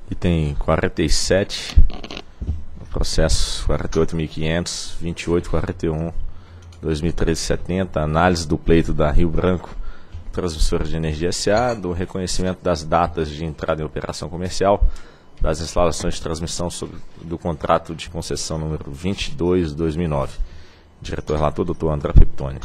Item 47, processo 48.500, 2841, 2013-70, análise do pleito da Rio Branco, Transmissora de Energia S.A., do reconhecimento das datas de entrada em operação comercial das instalações de transmissão do contrato de concessão número 22/2009. Diretor-relator, Dr. André Peptoni.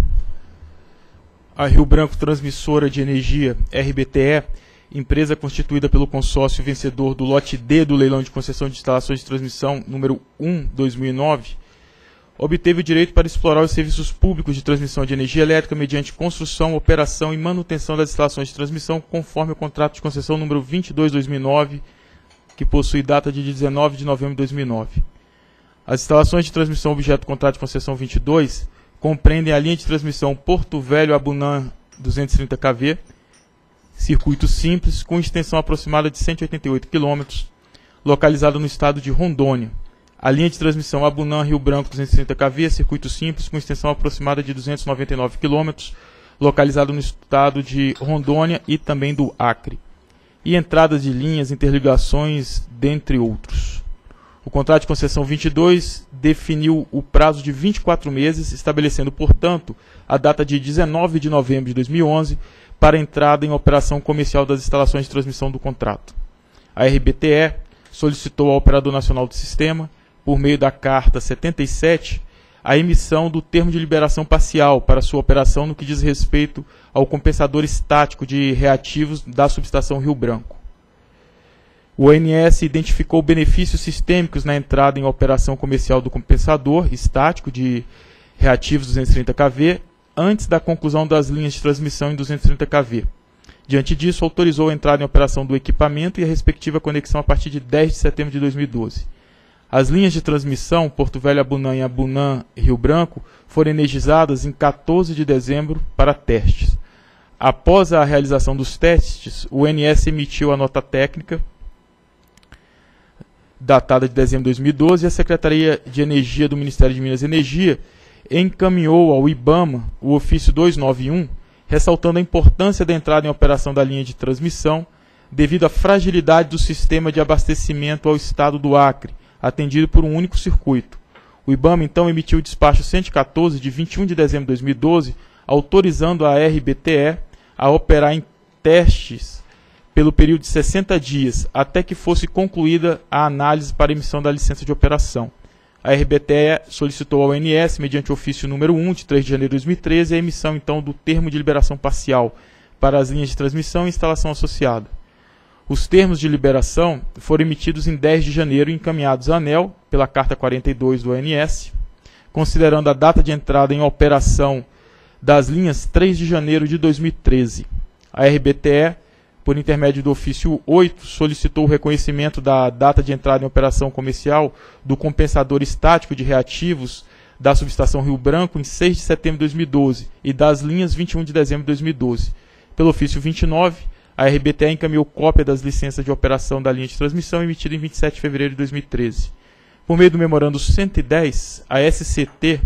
A Rio Branco Transmissora de Energia, RBTE, empresa constituída pelo consórcio vencedor do lote D do leilão de concessão de instalações de transmissão número 1/2009, obteve o direito para explorar os serviços públicos de transmissão de energia elétrica mediante construção, operação e manutenção das instalações de transmissão conforme o contrato de concessão número 22/2009, que possui data de 19 de novembro de 2009. As instalações de transmissão objeto do contrato de concessão 22 compreendem a linha de transmissão Porto Velho Abunã 230 kV, circuito simples, com extensão aproximada de 188 km, localizada no estado de Rondônia. A linha de transmissão Abunã Rio Branco 230 kV, circuito simples, com extensão aproximada de 299 km, localizado no estado de Rondônia e também do Acre. E entradas de linhas, interligações, dentre outros. O contrato de concessão 22 definiu o prazo de 24 meses, estabelecendo, portanto, a data de 19 de novembro de 2011 para a entrada em operação comercial das instalações de transmissão do contrato. A RBTE solicitou ao Operador Nacional do Sistema, por meio da Carta 77, a emissão do termo de liberação parcial para sua operação no que diz respeito ao compensador estático de reativos da subestação Rio Branco. O ONS identificou benefícios sistêmicos na entrada em operação comercial do compensador estático de reativos 230 kV antes da conclusão das linhas de transmissão em 230 kV. Diante disso, autorizou a entrada em operação do equipamento e a respectiva conexão a partir de 10 de setembro de 2012. As linhas de transmissão Porto Velho Abunã e Abunã Rio Branco foram energizadas em 14 de dezembro para testes. Após a realização dos testes, o ONS emitiu a nota técnica datada de dezembro de 2012 e a Secretaria de Energia do Ministério de Minas e Energia encaminhou ao IBAMA o ofício 291, ressaltando a importância da entrada em operação da linha de transmissão devido à fragilidade do sistema de abastecimento ao estado do Acre, atendido por um único circuito. O IBAMA então emitiu o despacho 114 de 21 de dezembro de 2012, autorizando a RBTE a operar em testes pelo período de 60 dias, até que fosse concluída a análise para emissão da licença de operação. A RBTE solicitou ao ONS, mediante ofício número 1, de 3 de janeiro de 2013, a emissão então do termo de liberação parcial para as linhas de transmissão e instalação associada. Os termos de liberação foram emitidos em 10 de janeiro e encaminhados à ANEEL pela Carta 42 do ONS, considerando a data de entrada em operação das linhas 3 de janeiro de 2013. A RBTE, por intermédio do ofício 8, solicitou o reconhecimento da data de entrada em operação comercial do compensador estático de reativos da subestação Rio Branco em 6 de setembro de 2012 e das linhas 21 de dezembro de 2012. Pelo ofício 29, a RBTE encaminhou cópia das licenças de operação da linha de transmissão emitida em 27 de fevereiro de 2013. Por meio do memorando 110, a SCT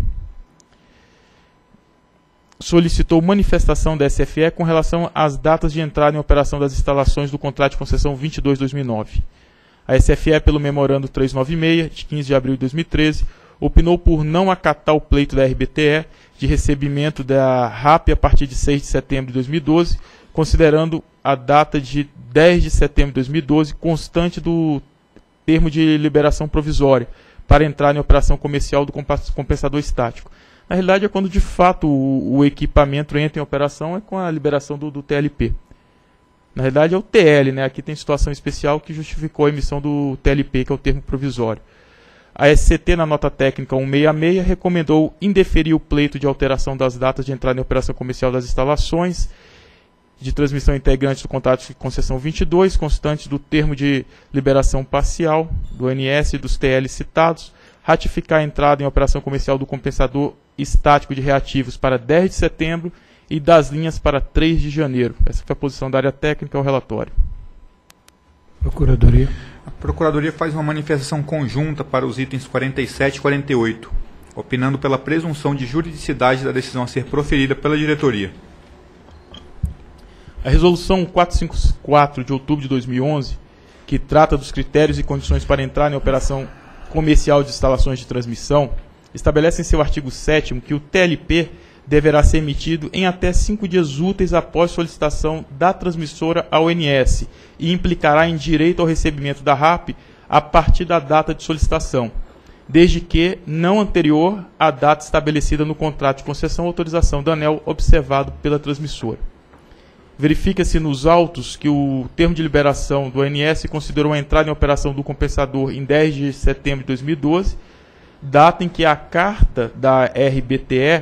solicitou manifestação da SFE com relação às datas de entrada em operação das instalações do contrato de concessão 22/2009. A SFE, pelo memorando 396, de 15 de abril de 2013, opinou por não acatar o pleito da RBTE de recebimento da RAP a partir de 6 de setembro de 2012, considerando a data de 10 de setembro de 2012 constante do termo de liberação provisória para entrar em operação comercial do compensador estático. Na realidade, é quando de fato o equipamento entra em operação, é com a liberação do TLP. Na realidade é o TL, né? Aqui tem situação especial que justificou a emissão do TLP, que é o termo provisório. A SCT, na nota técnica 166, recomendou indeferir o pleito de alteração das datas de entrada em operação comercial das instalações de transmissão integrante do contrato de concessão 22, constante do termo de liberação parcial do ONS e dos TL citados, ratificar a entrada em operação comercial do compensador estático de reativos para 10 de setembro e das linhas para 3 de janeiro. Essa foi a posição da área técnica ao relatório. Procuradoria. A Procuradoria faz uma manifestação conjunta para os itens 47 e 48, opinando pela presunção de juridicidade da decisão a ser proferida pela diretoria. A Resolução 454 de outubro de 2011 que trata dos critérios e condições para entrar em operação comercial de instalações de transmissão, estabelece em seu artigo 7º que o TLP deverá ser emitido em até 5 dias úteis após solicitação da transmissora ao ONS e implicará em direito ao recebimento da RAP a partir da data de solicitação, desde que não anterior à data estabelecida no contrato de concessão ou autorização da ANEEL observado pela transmissora. Verifica-se nos autos que o termo de liberação do ONS considerou a entrada em operação do compensador em 10 de setembro de 2012, data em que a carta da RBTE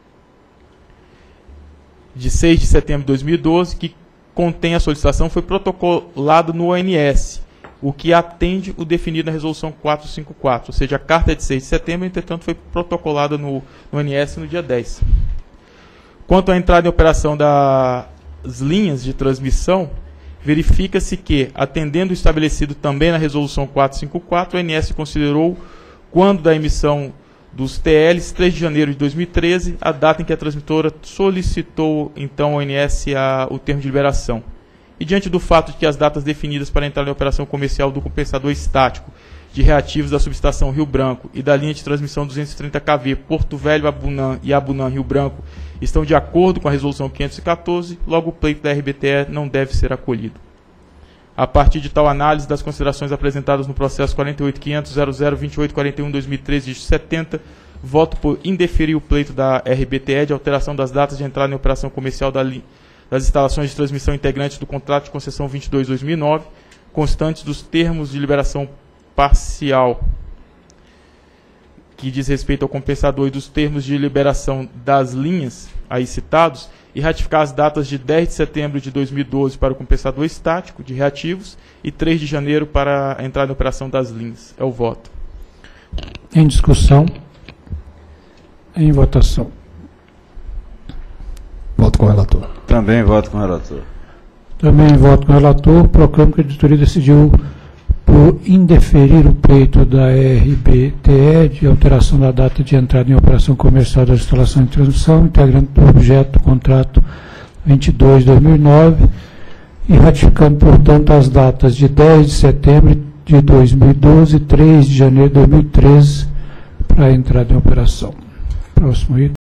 de 6 de setembro de 2012, que contém a solicitação, foi protocolada no ONS, o que atende o definido na Resolução 454, ou seja, a carta é de 6 de setembro, entretanto foi protocolada no ONS no dia 10. Quanto à entrada em operação das linhas de transmissão, verifica-se que, atendendo o estabelecido também na Resolução 454, o ONS considerou, quando da emissão dos TLs, 3 de janeiro de 2013, a data em que a transmissora solicitou, então, ao ONS o termo de liberação. E diante do fato de que as datas definidas para entrar em operação comercial do compensador estático de reativos da subestação Rio Branco e da linha de transmissão 230 kV Porto Velho Abunã e Abunã Rio Branco estão de acordo com a Resolução 514, logo o pleito da RBTE não deve ser acolhido. A partir de tal análise das considerações apresentadas no processo 48.500.002841/2013 de 70, voto por indeferir o pleito da RBTE de alteração das datas de entrada em operação comercial das instalações de transmissão integrantes do contrato de concessão 22/2009, constantes dos termos de liberação parcial que diz respeito ao compensador e dos termos de liberação das linhas aí citados, e ratificar as datas de 10 de setembro de 2012 para o compensador estático de reativos e 3 de janeiro para a entrada em operação das linhas. É o voto. Em discussão. Em votação. Voto com o relator. Também voto com o relator. Também voto com o relator. Proclamo que a editoria decidiu por indeferir o pleito da RBTE de alteração da data de entrada em operação comercial das instalações de transmissão, integrante do objeto do contrato 22/2009, e ratificando, portanto, as datas de 10 de setembro de 2012 e 3 de janeiro de 2013 para a entrada em operação. Próximo item.